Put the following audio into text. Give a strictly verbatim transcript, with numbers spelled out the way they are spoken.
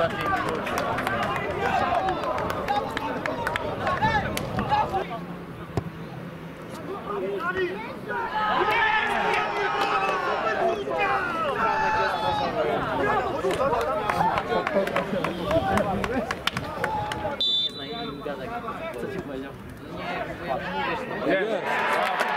ostatniej minucie. Nie zna im gadek. Co ci powiedział? Nie, nie mówisz.